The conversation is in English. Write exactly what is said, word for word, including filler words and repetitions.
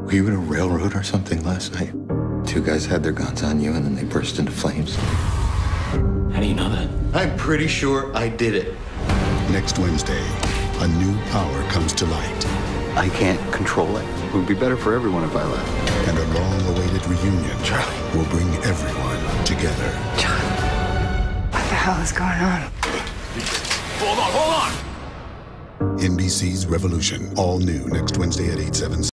Were you in a railroad or something last night? Two guys had their guns on you and then they burst into flames. How do you know that? I'm pretty sure I did it. Next Wednesday, a new power comes to light. I can't control it. It would be better for everyone if I left. And a long-awaited reunion Charlie. will bring everyone together. What the hell is going on? Hold on, hold on! N B C's Revolution, all new next Wednesday at eight, seven